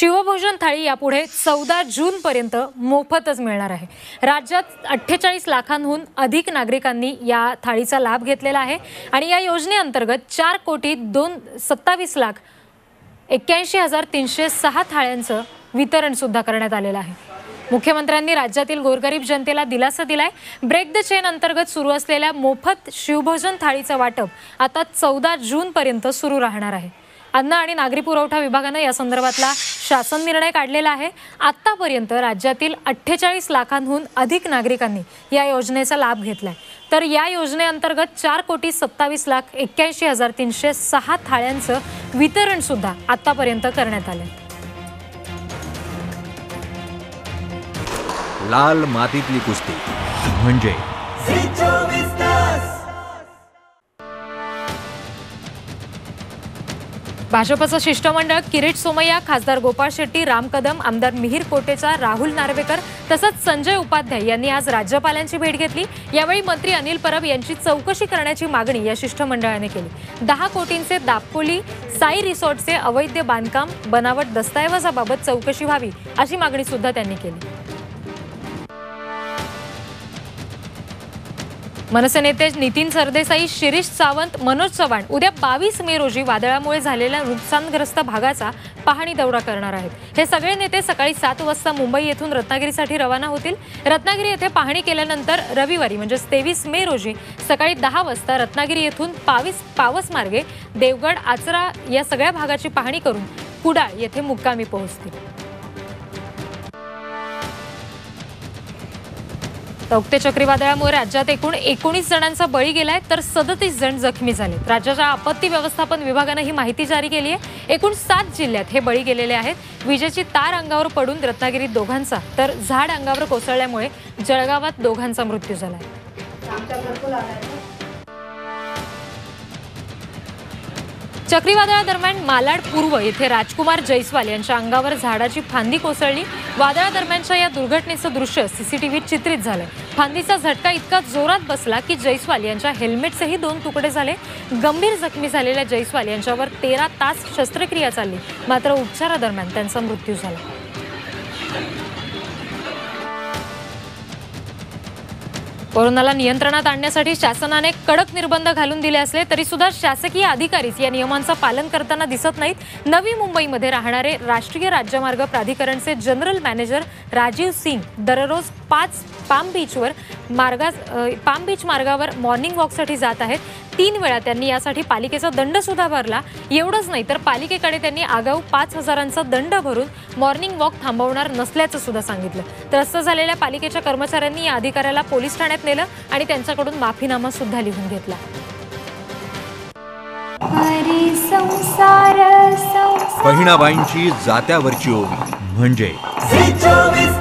शिवभोजन थाळी यापुढे 14 जून पर्यंत मोफतच मिळणार आहे। राज्यात 48 लाखांहून अधिक नागरिकांनी या थाळीचा लाभ घेतलेला आहे आणि या योजनेअंतर्गत 4,27,81,306 थाळ्यांचं वितरण सुद्धा करण्यात आलेलं आहे। मुख्यमंत्र्यांनी राज्यातील गोरगरीब जनतेला दिलासा दिलाय। ब्रेक द चेन अंतर्गत सुरू असलेल्या मोफत शिवभोजन थाळीचं वाटप आता 14 जून पर्यंत सुरू राहणार आहे। अन्न आणि नागरी पुरवठा विभागाने या संदर्भातला शासन निर्णय काढलेला आहे। आतापर्यंत राज्यातील 48 लाखांहून अधिक नागरिकांनी या योजनेचा लाभ घेतलाय। तर या योजनेअंतर्गत 4,27,81,306 थाळ्यांचं वितरण सुद्धा आतापर्यंत करण्यात आलंय। लाल मातीतली कुस्ती म्हणजे भाजपचं शिष्टमंडळ किरीट सोमय्या, खासदार गोपाळ शेट्टी, राम कदम, आमदार मिहिर कोटेचा, राहुल नार्वेकर तसंच संजय उपाध्याय यांनी आज राज्यपालांची भेट घेतली। यावेळी मंत्री अनिल परब यांची चौकशी करण्याची मागणी या शिष्टमंडळाने केली। 10 कोटींचे दापोली साई रिसॉर्टचे अवैध बांधकाम बनावट दस्तऐवजाबाबत चौकशी व्हावी अशी मागणी सुद्धा त्यांनी केली। मनसे नेते नितीन सरदेसाई, शिरीष सावंत, मनोज चव्हाण उद्या 22 मे रोजी वादळामुळे झालेल्या नुकसानग्रस्त भागाचा पाहणी दौरा करणार आहेत। हे सगळे नेते सकाळी 7 वाजता मुंबई येथून रत्नागिरीसाठी रवाना होतील। रत्नागिरी येथे पाहणी केल्यानंतर रविवारी म्हणजे 23 मे रोजी सकाळी 10 वाजता रत्नागिरी येथून पावस मार्गे देवगड, आचरा या सगळ्या भागाची पाहणी करून कुडाळ येथे मुक्कामी पोहोचतील। तौक्ते चक्रीवादळामुळे राज्यात एकूण 19 जणांचा बळी गेलाय तर 37 जण जखमी झाले। राज्याच्या आपत्ती व्यवस्थापन विभागाने ही माहिती जारी केली आहे। एकूण 7 जिल्ह्यात हे बळी गेलेले आहेत। विजेची तार अंगावर पडून रत्नागिरीत दोघांचा तर झाड अंगावर कोसळल्यामुळे जळगावात दोघांचा मृत्यू झालाय। चक्रीवादळादरम्यान मालाड पूर्व येथे राजकुमार जयस्वाल यांच्या अंगावर झाडाची फांदी कोसळली। वादळादरम्यानच्या या दुर्घटनेचं दृश्य सीसीटीव्हीत चित्रित झालंय। फांदीचा झटका इतका जोरात बसला की जयस्वाल यांच्या हेल्मेटचेही 2 तुकडे झाले। गंभीर जखमी झालेल्या जयस्वाल यांच्यावर 13 तास शस्त्रक्रिया चालली, मात्र उपचारादरम्यान त्यांचा मृत्यू झाला। कोरोनाला नियंत्रणात आणण्यासाठी शासनाने कडक निर्बंध घालून दिले असले तरी सुद्धा शासकीय अधिकारीच या नियमांचं पालन करताना दिसत नाहीत। नवी मुंबईमध्ये राहणारे राष्ट्रीय राज्यमार्ग प्राधिकरणचे जनरल मॅनेजर राजीव सिंग दररोज पाम बीच मार्गावर मॉर्निंग वॉकसाठी जात आहेत। 3 वेळा त्यांनी यासाठी पालिकेचा दंड सुद्धा भरला। एवढंच नाही तर पालिकेकडे त्यांनी आगाऊ 5,000चा दंड भरून मॉर्निंग वॉक थांबवणार नसल्याचं सुद्धा सांगितलं। त्रस्त झालेल्या पालिकेच्या कर्मचाऱ्यांनी या अधिकाऱ्याला पोलीस ठाण्यात नेलं आणि त्यांच्याकडून माफीनामा सुद्धा लिहून घेतला। बहिणाबाईंची जात्यावरची ओवी म्हणजे